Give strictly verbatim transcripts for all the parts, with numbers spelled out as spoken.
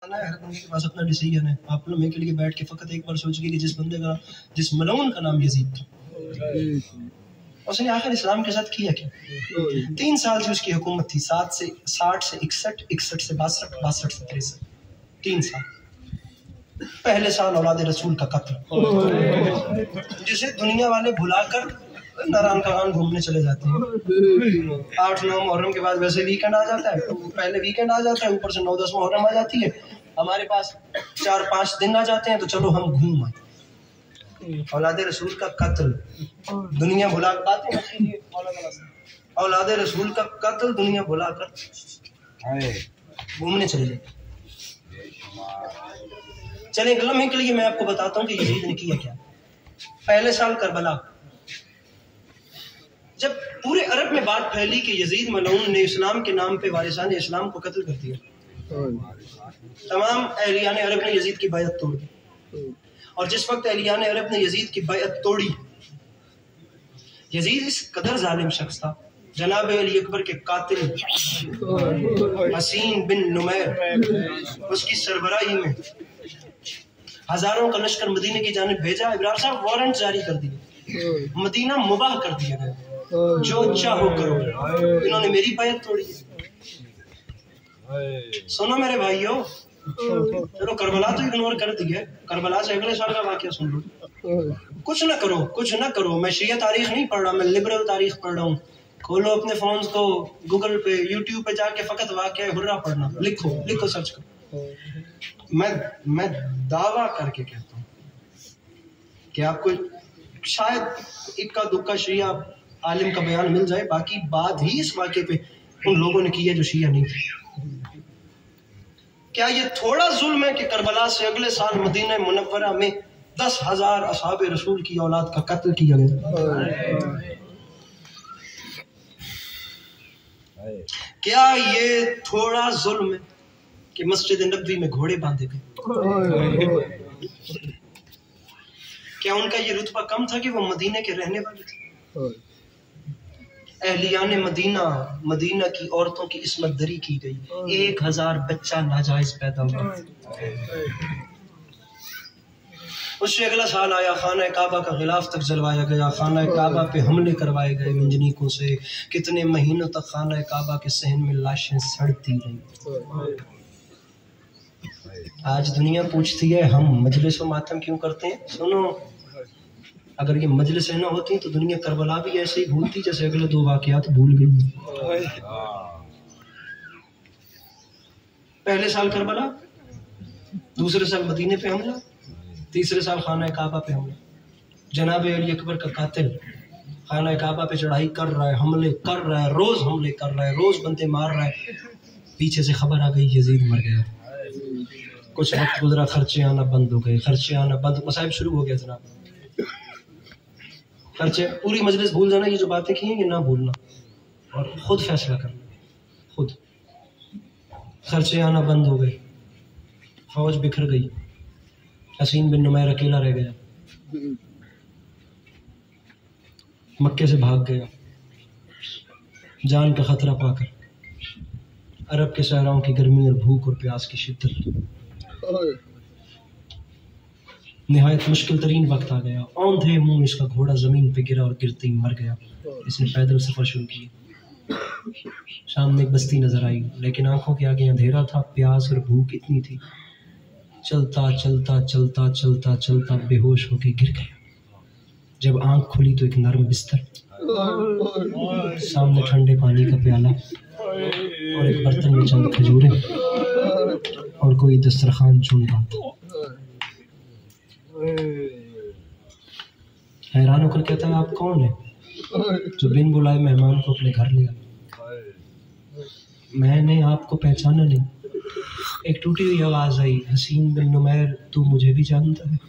हर बंदे के पास अपना डिसीजन है। आप लोग के लिए बैठ के फकत एक बार सोचिए कि जिस बंदे का जिस मलऊन का नाम यजीद था, उसने आखिर इस्लाम के साथ किया क्या? तीन साल से उसकी हुकूमत थी, सात से साठ से इकसठ, इकसठ से बासठ, बासठ से तिरसठ, तीन साल। पहले साल औलाद रसूल का कत्ल, जिसे दुनिया वाले भुलाकर नारायण कागान घूमने चले जाते हैं। आठ नौ मुहर्रम के बाद वैसे वीकेंड आ जाता है, तो पहले वीकेंड आ जाता है, ऊपर से नौ दस मुहर्रम आ जाती है, हमारे पास चार पांच दिन आ जाते हैं, तो चलो हम घूम आए। औलाद रसूल का कत्ल दुनिया भुला पाते हैं, औलाद रसूल का कत्ल दुनिया भुलाकर घूमने चले जाते। चले एक लम्हे के लिए मैं आपको बताता हूँ कि यजीद ने किया क्या। पहले साल करबला, जब पूरे अरब में बात फैली कि यजीद मलऊन ने इस्लाम के नाम पे वारिसान इस्लाम को कत्ल कर दिया, तमाम अहलियान अरब ने यजीद की बैअत तोड़ दी। और जिस वक्त अहलियान अरब ने यजीद की बैअत तोड़ी, यजीद इस कदर जालिम शख्स था, जनाब अली अकबर के कातिल हसीन बिन नुमैर उसकी सरबराही में हजारों का लश्कर मदीने की जानिब भेजा। इब्रार साहब वारंट जारी कर दिए, मदीना मुबाह कर दिया गया, जो चाहो करो। इन्होंने मेरी बैअत तोड़ी है। सुनो मेरे भाइयों, चलो करबला तो इग्नोर कर दिया, करबला से अगले साल का वाकया सुन लो। कुछ ना करो, कुछ ना करो। मैं शिया तारीख नहीं पढ़ रहा, मैं लिबरल तारीख पढ़ रहा हूँ। खोलो अपने फोन को, गूगल पे, यूट्यूब पे जाके फकत वाकया हुर्रा पढ़ना, लिखो लिखो सर्च करो। मैं मैं दावा करके कहता हूँ कि आपको शायद इक्का दुक्का शिया आलिम का बयान मिल जाए, बाकी बात ही इस वाक़े पे उन लोगों ने की है जो शिया नहीं थे। क्या ये थोड़ा जुल्म है कि करबला से अगले साल मदीना मुनव्वरा में दस हजार असहाबे रसूल की औलाद का कत्ल किया गया? क्या ये थोड़ा जुल्म है कि मस्जिद नबवी में घोड़े बांधे गए? क्या उनका ये रुतबा कम था कि वो मदीने के रहने वाले थे? अहलियाने मदीना, मदीना की औरतों की इस्मत दरी की गई, एक हजार बच्चा नाजायज पैदा हुआ। उससे अगला साल आया, खाना काबा का गिलाफ तक जलवाया गया, खाना काबा पे हमले करवाए गए मंजनीकों से। कितने महीनों तक खाना काबा के सहन में लाशें सड़ती रही। आज दुनिया पूछती है हम मजलिस व मातम क्यों करते हैं? सुनो, अगर ये मजलिस न होती तो दुनिया करबला भी ऐसे ही भूलती जैसे अगले दो वाकयात भूल गई। पहले साल करबला, दूसरे साल मदीने पे हमला, तीसरे साल खाना काबा पे हमला। जनाब अली अकबर का कातिल खाना काबा पे चढ़ाई कर रहा है, हमले कर रहा है, रोज हमले कर रहा है, रोज बंदे मार रहा है। पीछे से खबर आ गई यजीद मर गया। कुछ वक्त गुजरा, खर्चे आना बंद हो गए, खर्चे आना बंद, मसाइब शुरू हो गया जनाब। खर्चे, पूरी मजलिस भूल जाना ये जो बातें की हैं ये ना भूलना, और खुद फैसला करना खुद। खर्चे आना बंद हो गए, फौज बिखर गई, हसीन बिन नुमैर अकेला रह गया, मक्के से भाग गया जान का खतरा पाकर। अरब के सहराओं की गर्मी और भूख और प्यास की शिद्दत, निहायत मुश्किल तरीन वक्त आ गया। औंधे मुंह इसका घोड़ा जमीन पे गिरा और गिरते ही मर गया। इसने पैदल सफर शुरू किया। सामने एक बस्ती नजर आई, लेकिन आंखों के आगे अंधेरा था, प्यास और भूख इतनी थी। चलता चलता चलता चलता चलता बेहोश होके गिर गया। जब आंख खुली तो एक नरम बिस्तर, सामने ठंडे पानी का प्याला और एक बर्तन में चंद खजूरें और कोई दस्तरखान चुन रहा था। हैरान होकर कहता है, आप कौन है जो बिन बुलाए मेहमान को अपने घर लिया? मैंने आपको पहचाना नहीं। एक टूटी हुई आवाज आई, हसीन बिन नुमैर, तू मुझे भी जानता है?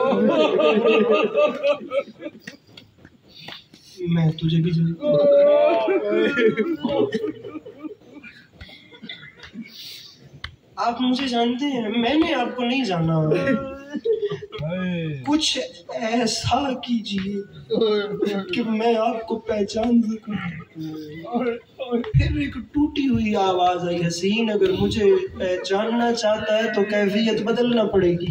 मैं तुझे भी जानता हूँ। आप मुझे जानते हैं, मैंने आपको नहीं जाना। कुछ ऐसा कीजिए कि मैं आपको पहचान सकूं। फिर एक टूटी हुई आवाज आई, हसीन अगर मुझे पहचानना चाहता है तो कैफियत बदलना पड़ेगी।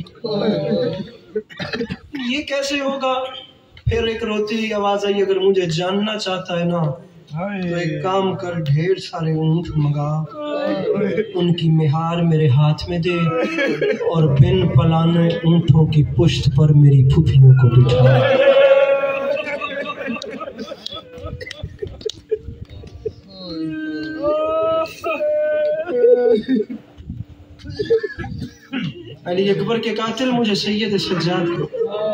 ये कैसे होगा? फिर एक रोती हुई आवाज आई, अगर मुझे जानना चाहता है ना तो एक काम कर, ढेर सारे ऊंट मंगा, उनकी मेहार मेरे हाथ में दे और बिन पलाने ऊंटों की पुश्त पर मेरी फुफियों को बिठा। अली अकबर के कातिल मुझे सैयद सज्जाद को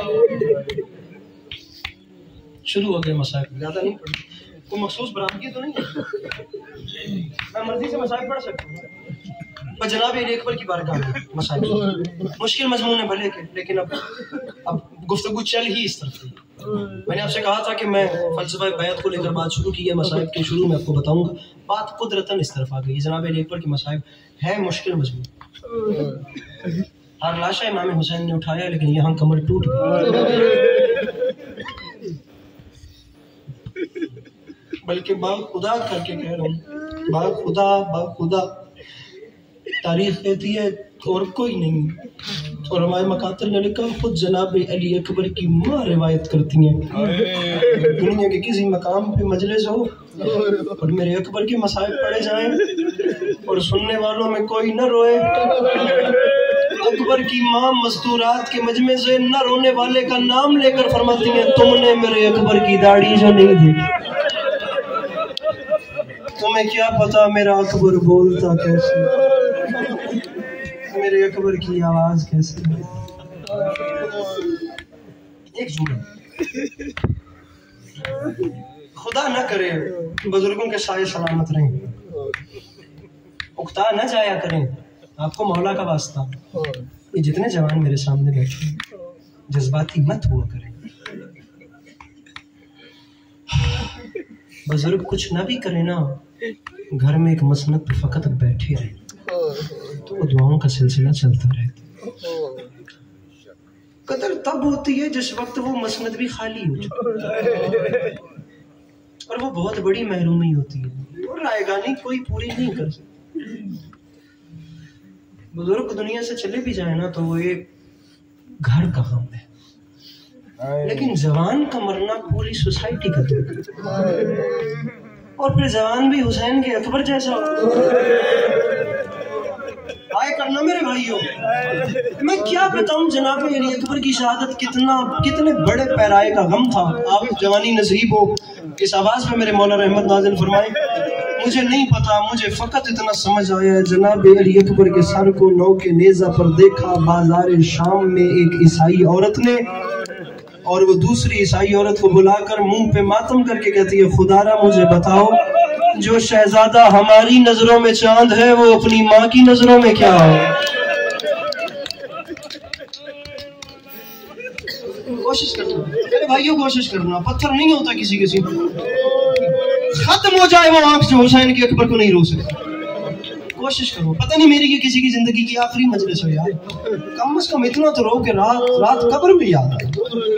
शुरू हो गए मसाइब। ज्यादा नहीं पढ़ी, कोई मखसूस बरामदगी तो नहीं है, मैं मर्जी से मसाइब पढ़ सकता हूँ। पर जनाब अली अकबर की बारगाह में मसाइब मुश्किल मजमून है भले के, लेकिन अब अब गुफ्तगू चल ही इस तरफ थी। मैंने आपसे कहा था कि मैं फलसफा बैत को लेकर बात शुरू की है, मसाइब के शुरू में आपको बताऊंगा। बात कुदरतन इस तरफ आ गई। जनाब अली अकबर की मसाइब है मुश्किल मजमून। हर लाशा इमाम हुसैन ने उठाया, लेकिन यहाँ कमर टूट गई। बल्कि बाग खुदा करके कह रहा हूँ, बाग खुदा बाग खुदा तारीख कहती है और कोई नहीं। और हमारे मकातिल ने लिखा, खुद जनाब अली अकबर की माँ रिवायत करती हैं, दुनिया के किसी मकाम पे मजलिस हो और मेरे अकबर के मसाइब पढ़े जाएं और सुनने वालों में कोई न रोए। अकबर की माँ मस्तूरात के मजमे से न रोने वाले का नाम लेकर फरमाती हैं, तुमने मेरे अकबर की दाढ़ी जो नहीं देखी, तुम्हें क्या पता मेरा अकबर बोलता कैसे, मेरे अकबर की आवाज कैसे है। एक जुमला, खुदा न करे बुजुर्गों के साए सलामत रहें, उकता न जाया करें, आपको मौला का वास्ता। ये जितने जवान मेरे सामने बैठे जज्बाती मत हुआ करें। बुजुर्ग कुछ ना भी करे ना, घर में एक मसनद पे फकत बैठे रहे तो वो दुआओं का सिलसिला चलता रहता। कदर तब होती है जिस वक्त वो मसनद भी खाली हो जाए, और वो बहुत बड़ी महरूमी होती है और रायगानी कोई पूरी नहीं कर सकता। बुजुर्ग दुनिया से चले भी जाए ना तो वो एक घर का गम है, लेकिन जवान का मरना पूरी सोसाइटी का दुख। और फिर जवान भी हुसैन के अकबर जैसा आए करना मेरे भाइयों। मैं क्या बताऊं जनाब अली अकबर की शहादत कितना कितने बड़े पैराए का गम था। आप जवानी नसीब हो, इस आवाज में मेरे मौला रहमत नाज़िल फरमाए। मुझे नहीं पता, मुझे फकत इतना समझ आया है, जनाब अली अकबर के सर को नौ के नेजा पर देखा बाजार शाम में एक ईसाई औरत ने, और वो दूसरी ईसाई औरत को बुलाकर मुंह पे मातम करके कहती है, खुदारा मुझे बताओ, जो शहजादा हमारी नजरों में चांद है वो अपनी माँ की नजरों में क्या हो। कोशिश करना मेरे भाइयों, कोशिश करना, पत्थर नहीं होता किसी किसी खत्म हो जाए वो आंख से हुसैन के अकबर को नहीं रो सकता। कोशिश करो, पता नहीं मेरी की किसी की जिंदगी की आखिरी मजलिस हो यार, कम से कम इतना तो रो के रात रात कब्र में याद आए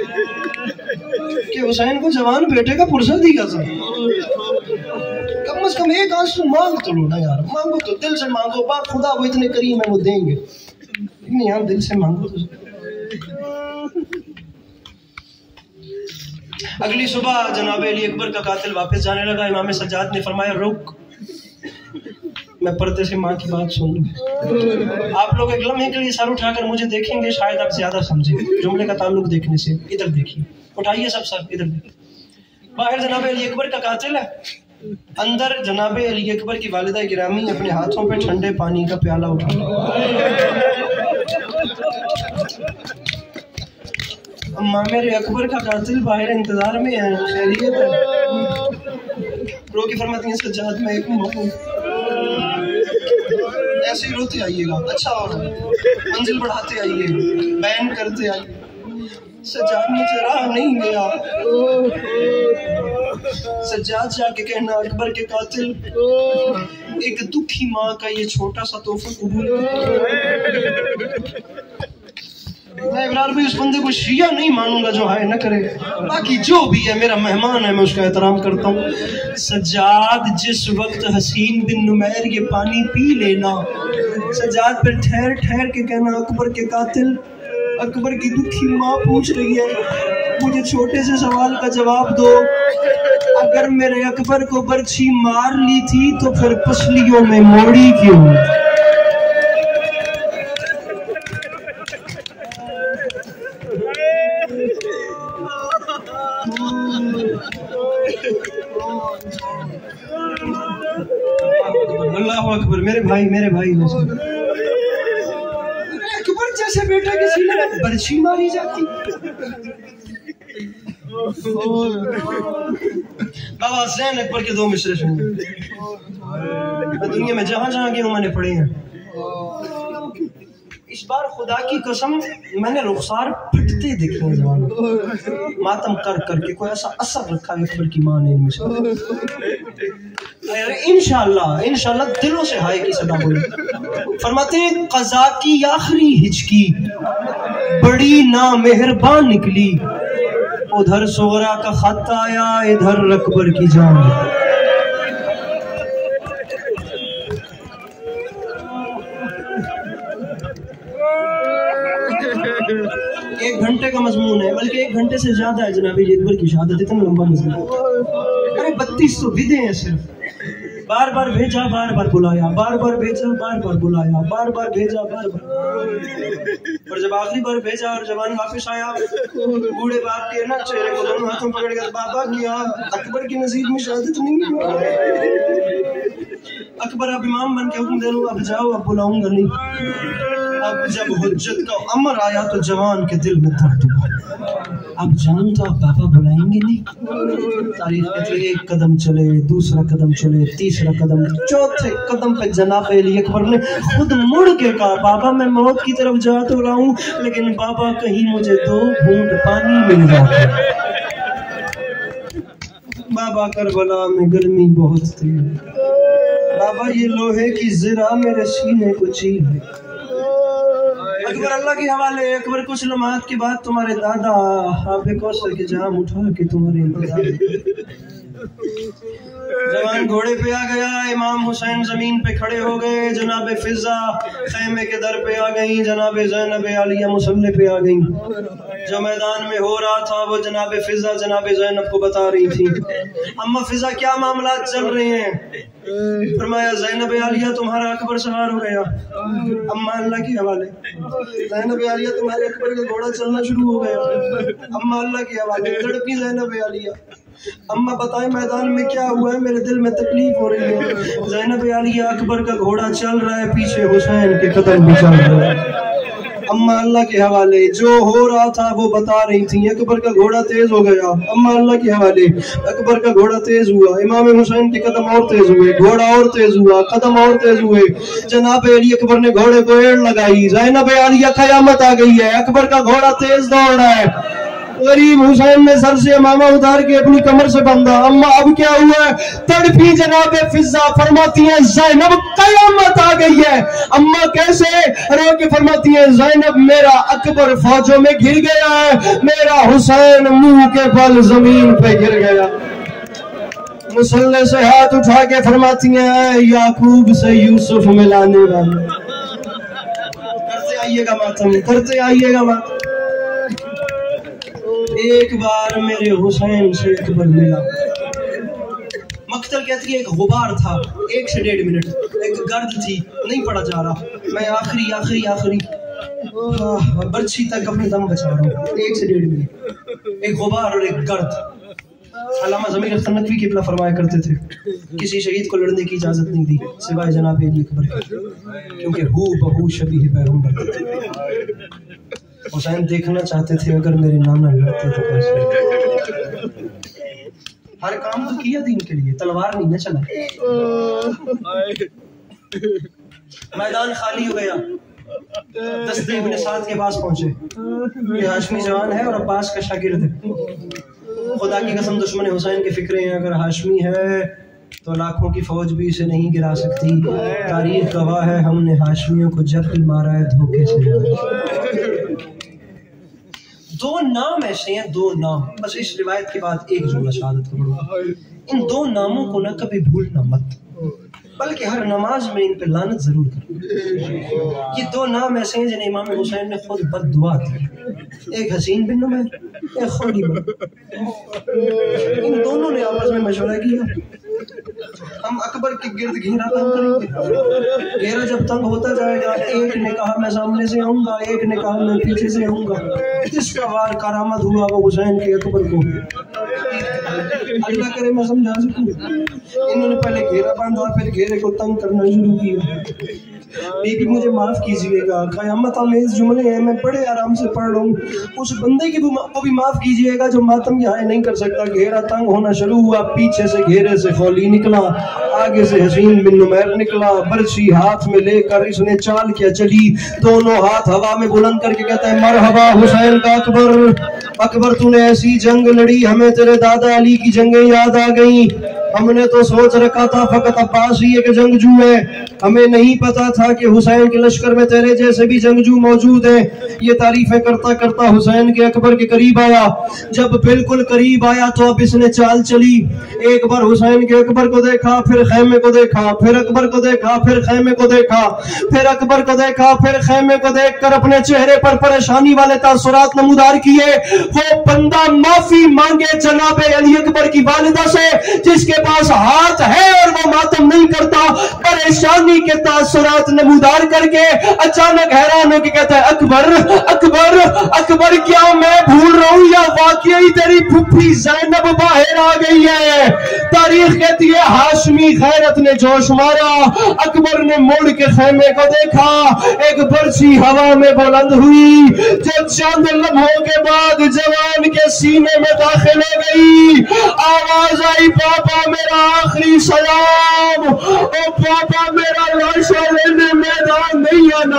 कि हुसैन को जवान बेटे का पुरसा दिया था। कम से कम एक आंसू मांग तो लो ना यार, मांगो तो दिल से मांगो, बाप खुदा वो इतने करीम है वो देंगे, नहीं यार दिल से मांगो तो। अगली सुबह जनाब अली अकबर का कातिल वापस जाने लगा। इमाम सज्जाद ने फरमाया, रुक, मैं पर्दे से माँ की बात सुन लूं। आप लोग एक लम्हे के लिए सर उठाकर मुझे देखेंगे, शायद आप ज्यादा समझें जुमले का ताल्लुक देखने से। इधर देखिए, उठाइए सब सर, इधर देखिए। बाहर जनाब अली अकबर का कातिल है, अंदर जनाब अली अकबर की वालिदा गिरामी अपने हाथों पे ठंडे पानी का प्याला उठा। अम्मा मेरे अकबर का कातिल बाहर इंतजार में है, खैरियत है? रो की फरमाती है, सज्जाद में एक मौका ऐसे ही रोते आइएगा, अच्छा होगा, मंजिल बढ़ाते आइए, बैन करते आइए। सज्जाद मुझे राह नहीं गया। सज्जाद जाके कहना, अकबर के कातिल, एक दुखी माँ का ये छोटा सा तोहफा कबूल। मैं यार भाई उस बंदे को शिया नहीं मानूंगा जो हाय न करे, बाकी जो भी है मेरा मेहमान है, मैं उसका एहतराम करता हूँ। सज्जाद जिस वक्त हसीन बिन नुमैर ये पानी पी लेना, सज्जाद पर ठहर ठहर के कहना अकबर के कातिल, अकबर की दुखी माँ पूछ रही है, मुझे छोटे से सवाल का जवाब दो, अगर मेरे अकबर को बर्छी मार ली थी तो फिर पसलियों में मोड़ी क्यों? अल्लाह अकबर, मेरे भाई मेरे भाई अकबर जैसे बेटा किसी ने बर्छी मारी जाती। बाबा हुसैन अकबर के दो मिसरे सुनिए। मैं दुनिया में जहां जहां गया हूं मैंने पढ़े हैं। इस बार खुदा की कसम मैंने रुखसार फटते देखे हैं जवान मातम कर करके, कोई ऐसा असर रखा है अकबर की माँ ने इनमें से। इंशाल्लाह इंशाल्लाह दिलों से हाय की सदा बोली। फरमाते हैं कज़ा की आखिरी हिचकी बड़ी ना मेहरबान निकली, उधर सोगरा का खत आया, इधर अकबर की जान। एक घंटे का मजमून है, बल्कि एक घंटे से ज्यादा है जनाब अकबर की शहादत, इतना लंबा मजमून। अरे बत्तीस सौ विदे हैं सिर्फ। बार बार भेजा बार बार बुलाया, बार बार भेजा बार बार बुलाया, बार बार भेजा बार बार। और जब आखिरी बार भेजा और जवान वापस आया, बूढ़े बाप के ना चेहरे को दोनों हाथों पकड़ कर, बाबा क्या अकबर की नसीब में शहादत नहीं है? अकबर अब इमाम बन के हुक्म दे लो, अब जाओ, अब बुलाऊंगा नहीं। अब जब हुज्जत का अमर आया तो जवान के दिल में दर्द हुआ, अब जान तो अब बाबा बुलाएंगे नहीं। तारीफ कहती है एक कदम चले, दूसरा कदम चले, तीसरा कदम, चौथे कदम पे जनाब अली अकबर ने खुद मुड़ के कहा, बाबा मैं मौत की तरफ जा तो रहा हूँ, लेकिन बाबा कहीं मुझे दो घूंट पानी मिल जाए। बाबा करबला में गर्मी बहुत थी, बाबा ये लोहे की ज़रा मेरे सीने को चीर है। अकबर अल्लाह के हवाले। अकबर कुछ लम्हात के बाद तुम्हारे दादा हाफिज़ कौसर के जाम उठा के तुम्हारे इंतजार। जवान घोड़े पे आ गया, इमाम हुसैन जमीन पे खड़े हो गए, जनाब फिजा खैमे के दर पे आ गई, जनाब ज़ैनब आलिया मुसल्ले पे आ गई। जो मैदान में हो रहा था वो जनाब फिजा जनाब ज़ैनब को बता रही थी, अम्मा फिजा क्या मामला चल रहे हैं? फरमाया ज़ैनब आलिया तुम्हारा अकबर सवार हो गया। अम्मा अल्लाह के हवाले। ज़ैनब आलिया तुम्हारे अकबर का घोड़ा चलना शुरू हो गया। अम्मा अल्लाह के हवाले। तड़पी ज़ैनब आलिया, अम्मा बताएं मैदान में क्या हुआ है, मेरे दिल में तकलीफ हो रही है। ज़ैनब आलिया अकबर का घोड़ा चल रहा है, पीछे हुसैन के कदम भी चल रहे हैं। अम्मा अल्लाह के हवाले। जो हो रहा था वो बता रही थी, अकबर का घोड़ा तेज हो गया। अम्मा अल्लाह के हवाले। अकबर का घोड़ा तेज हुआ, इमाम हुसैन के कदम और तेज हुए, घोड़ा और तेज हुआ, कदम और तेज हुए। जनाब अली अकबर ने घोड़े को एड़ लगाई। ज़ैनब आलिया कयामत आ गई है, अकबर का घोड़ा तेज दौड़ रहा है। गरीब हुसैन ने सर से मामा उतार के अपनी कमर से बांधा। अम्मा अब क्या हुआ? तड़पी जनाब फिजा फरमाती है ज़ैनब कयामत आ गई है। अम्मा कैसे? रो के फरमाती है ज़ैनब मेरा अकबर फौजों में घिर गया है, मेरा हुसैन मुंह के बल जमीन पे गिर गया। मुसल्ले से हाथ उठा के फरमाती है याकूब से यूसुफ मिलाने वाले, करते आइएगा मातम, करते आइएगा मातम। एक बार मेरे हुसैन से अकबर मिला। मक्तल कहती है एक गुबार था, एक से डेढ़ मिनट, एक गर्द थी, नहीं पड़ा जा रहा। मैं आखिरी आखिरी आखिरी बर्छी तक अपने दम बचा रहा हूँ, एक से डेढ़ मिनट, एक गुबार और एक गर्द। अल्लामा ज़मीर खन्नकवी किबला फरमाया करते थे किसी शहीद को लड़ने की इजाजत नहीं दी सिवाय जनाब अली अकबर, क्योंकि हू बहू शबीह पैगंबर थे। हुसैन देखना चाहते थे अगर मेरे नाना लड़ते तो कैसे। हर काम तो किया दीन के लिए, तलवार नहीं न चला। मैदान खाली हो गया, दस्ते इब्ने साद के पास पहुंचे। ये हाशमी जवान है और अब्बास का शागिर्द है। खुदा की कसम दुश्मन हुसैन की फिक्रें हैं, अगर हाशमी है तो लाखों की फौज भी इसे नहीं गिरा सकती। तारीख गवाह है हमने हाशमियों को जब भी मारा है धोखे से। दो नाम ऐसे हैं, दो नाम, बस इस रिवायत के बाद एक जुमला शहादत का पढ़ो। इन दो नामों को ना कभी भूलना मत, बल्कि हर नमाज में इन पे लानत जरूर करो। ये दो नाम ऐसे हैं जिन्हें इमाम हुसैन ने खुद बद्दुआ दी, एक हसीन बिन नुमैर, एक खुली बिन। इन दोनों ने आपस में मशवरा किया, हम अकबर के गिर्द घेरा तंग करेंगे। घेरा जब तंग होता जाएगा, एक ने कहा मैं सामने से आऊंगा, एक ने कहा मैं पीछे से आऊंगा। जिसका वार करामत हुआ वो हुसैन के अकबर को, अल्लाह करे मैं समझा सकूं। इन्होंने पहले घेरा बांधा, फिर घेरे को तंग करना शुरू किया। बीबी मुझे माफ कीजिएगा, क़यामत आमेज़ जुमले हैं, मैं बड़े आराम से पढ़ रहा हूँ। उस बंदे की को भी माफ कीजिएगा जो मातम यहाँ नहीं कर सकता। घेरा तंग होना शुरू हुआ, पीछे से घेरे से खौली निकला, आगे से हसीन बिन नुमैर निकला। बरछी हाथ में लेकर इसने चाल क्या चली, दोनों हाथ हवा में बुलंद करके कहता है मरहबा हुसैन का अकबर। अकबर तूने ऐसी जंग लड़ी, हमें तेरे दादा अली की जंगें याद आ गई। हमने तो सोच रखा था फकत अब्बास ही एक जंगजू है, हमें नहीं पता था कि हुसैन के लश्कर में तेरे जैसे भी जंगजू मौजूद हैं। ये तारीफें करता करता हुसैन के अकबर के करीब आया। जब बिल्कुल करीब आया तो अब इसने चाल चली। एक बार हुसैन के अकबर को देखा, फिर खैमे को देखा, फिर अकबर को देखा, फिर खैमे को देखा, फिर अकबर को देखा, फिर खैमे को देखकर अपने चेहरे पर परेशानी वाले तासुरात नमूदार किए। वो बंदा माफी मांगे जनाबे अली अकबर की वालिदा से, जिसके पास हाथ है और वो मातम नहीं करता। परेशानी के तासुरात नमूदार करके अचानक हैरान होकर कहता है अकबर अकबर अकबर, क्या मैं भूल रहा हूं या वाकई तेरी फुफ्फी ज़ैनब बाहर आ गई है। तारीख कहती है हाशमी गैरत ने जोश मारा। अकबर ने मुड़ के खैमे को देखा, एक बरछी हवा में बुलंद हुई जो चंद लम्हों के बाद जवान के सीने में दाखिल हो गई। आवाज आई पापा मेरा आखिरी सलाम। ओ पापा मेरा लाशा लेने मैदान नहीं आना।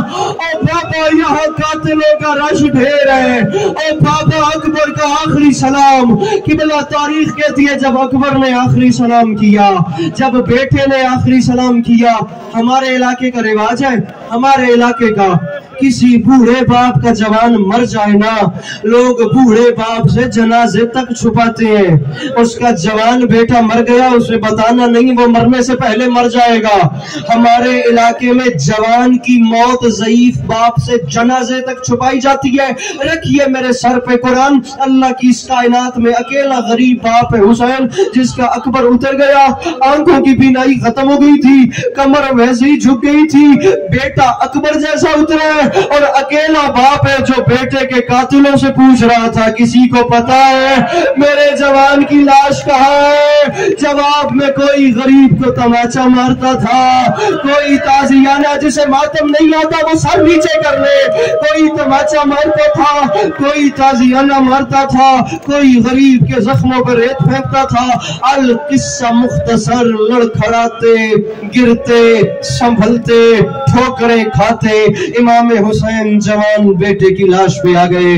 ओ पापा यहाँ कातिलों का रश ढेर है। ओ पापा अकबर का आखिरी सलाम। किबला तारीख कहती है जब अकबर ने आखिरी सलाम किया, जब बेटे ने आखिरी सलाम किया, हमारे इलाके का रिवाज है, हमारे इलाके का किसी बूढ़े बाप का जवान मर जाए ना, लोग बूढ़े बाप से जनाजे तक छुपाते हैं। उसका जवान बेटा मर गया, उसे बताना नहीं, वो मरने से पहले मर जाएगा। हमारे इलाके में जवान की मौत ज़ईफ बाप से जनाजे तक छुपाई जाती है। रखिए मेरे सर पे कुरान, अल्लाह की इस कायनात में अकेला गरीब बाप है हुसैन, जिसका अकबर उतर गया, आंखों की बीनाई खत्म हो गई थी, कमर वैसे ही झुक गई थी। बेटा अकबर जैसा उतरा और अकेला बाप है जो बेटे के कातिलों से पूछ रहा था किसी को पता है मेरे जवान की लाश कहाँ है। जवाब में कोई गरीब को तमाचा मारता था, कोई ताजियाना जिसे मातम नहीं आता वो सर नीचे कर ले, कोई तमाचा मारता था, कोई ताजियाना मारता था, कोई गरीब के जख्मों पर रेत फेंकता था। अल किस्सा मुख्तसर, लड़खड़ाते गिरते संभलते ठोकरें खाते इमाम हुसैन जवान बेटे की लाश पे आ गए।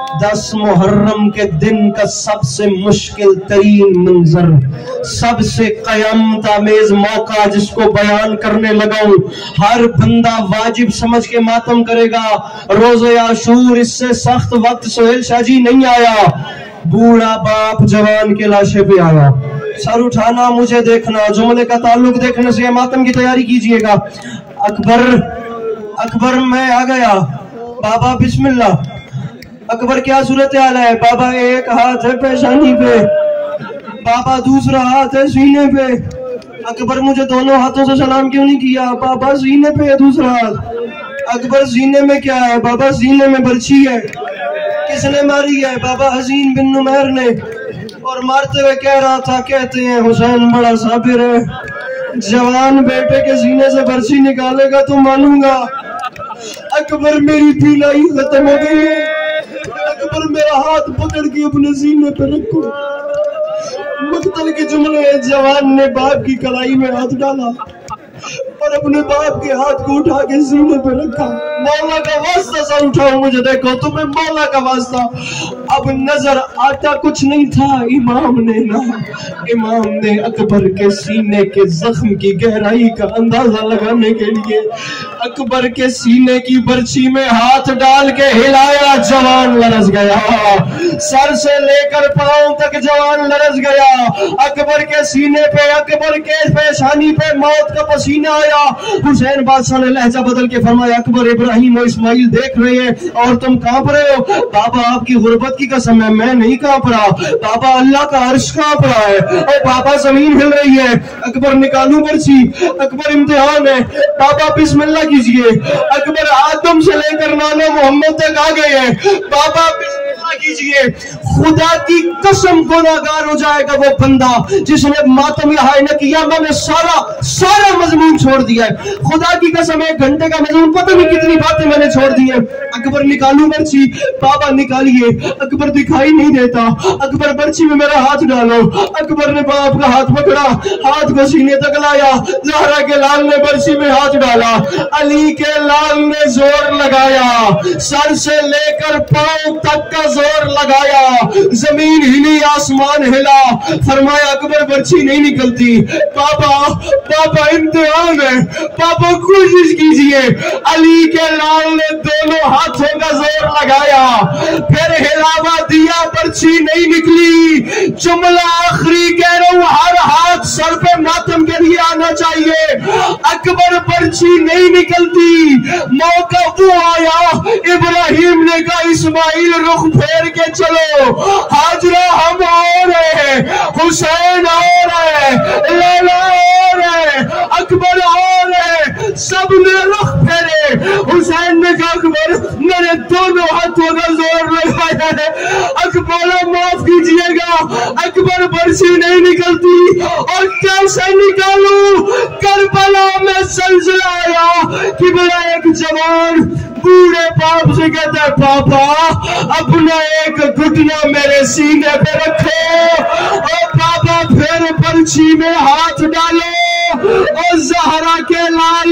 दस मुहर्रम के दिन का सबसे मुश्किल तरीन मंजर, सबसे कयामत आमेज मौका जिसको बयान करने लगा हूं, हर बंदा वाजिब समझ के मातम करेगा। रोज़े आशूर इससे सख्त वक्त सोहेल शाह जी नहीं आया। बूढ़ा बाप जवान के लाशे पे आया। सर उठाना, मुझे देखना, जुमले का ताल्लुक देखने से मातम की तैयारी कीजिएगा। अकबर अकबर मैं आ गया। बाबा बिस्मिल्लाह। अकबर क्या सूरत हाल है? बाबा एक हाथ है पेशानी पे, बाबा दूसरा हाथ है सीने पे। अकबर मुझे दोनों हाथों से सलाम क्यों नहीं किया? बाबा सीने पे है दूसरा हाथ। अकबर सीने में क्या है? बाबा सीने में बर्छी है। किसने मारी है? बाबा हसीन बिन नुमैर ने। और मारते हुए कह रहा था, कहते हैं हुसैन बड़ा साबिर है, जवान बेटे के सीने से बर्छी निकालेगा तो मानूंगा। अकबर मेरी पीलाई खत्म हो गई है। अकबर मेरा हाथ पकड़ के अपने सीने पर रखो। मकतल के जुमले, जवान ने बाप की कलाई में हाथ डाला, और अपने बाप के हाथ को उठा के सीने पे रखा। मौला का वास्ता सा उठाओ, मुझे देखो, तुम्हें मौला का वास्ता। अब नजर आता कुछ नहीं था। इमाम ने ना इमाम ने अकबर के सीने के जख्म की गहराई का अंदाजा लगाने के लिए अकबर के सीने की बर्छी में हाथ डाल के हिलाया। जवान लरस गया, सर से लेकर पांव तक जवान लरस गया। अकबर के सीने पे, अकबर के पेशानी पे मौत का पसीना आया। हुसैन बादशाह ने लहजा बदल के फरमाया, अकबर इब्राहिम और इस्माइल देख रहे हैं और तुम कांप रहे हो। बाबा आपकी गुर्बत की कसम है, मैं नहीं कांप रहा। बाबा अल्लाह का अर्श कांप रहा है और बाबा जमीन हिल रही है। अकबर निकालू बर्छी, अकबर इम्तिहान है। बाबा बिस्मिल्लाह कीजिए। अकबर आदम से लेकर नाना मोहम्मद तक आ गए हैं। बाबा बिस्मिल्लाह कीजिए। खुदा की कसम गुनाहगार हो जाएगा वो बंदा जिसने मातम यहाँ न किया। मैंने सारा सारा मजमून छोड़ दिया है। खुदा की कसम एक घंटे का मजमून, पता नहीं कितनी बातें मैंने छोड़ दी है। अकबर निकालू बर्छी, बाबा निकालिए। अकबर दिखाई नहीं देता। अकबर बर्छी में मेरा हाथ डालो। अकबर ने बाप का हाथ पकड़ा, हाथ को सीने तक लाया। ज़हरा के लाल ने बर्छी में हाथ डाला, अली के लाल ने जोर लगाया, सर से लेकर पांव तक का जोर लगाया। जमीन हिली, आसमान हिला। फरमाया अकबर बर्छी नहीं निकलती। बाबा बाबा इम्तिहान है, बाबा कोशिश कीजिए। अली के लाल ने दोनों हाथों का जोर लगाया, फिर हिलावा दिया, बर्छी नहीं निकली। जुमला आखिरी कह रहा हूं, हर हाथ सर पे मातम के लिए आना चाहिए। अकबर बर्छी नहीं निकलती। मौका वो आया, इब्राहिम ने कहा इस्माइल रुख फेर के चलो। हाजरा हम और है, हुसैन और है, लैला और है, अकबर और है। सब ने रुख फेरे। हुसैन ने कहा अकबर मैंने दोनों हाथों का जोर लगाया है। अकबर माफ कीजिएगा, अकबर बर्छी नहीं निकलती। और कैसे निकालू? करबला में सलसला आया कि मेरा एक जवान बूढ़े बाप से कहता है पापा अपना एक घुटना मेरे सीने पे रखो। और पापा फिर बर्छी में हाथ डालो। और ज़हरा के लाल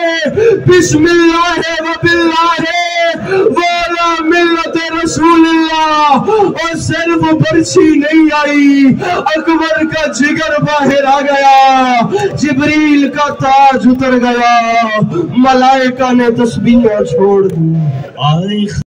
ने बिस्मिल्लाह व बिल्लाह वाला मिल्लत रसूलुल्लाह। और सिर्फ बर्छी नहीं आई, अकबर का जिगर बाहर आ गया। जिब्रील का ताज उतर गया। मलाइका ने तस्बीह छोड़ दी।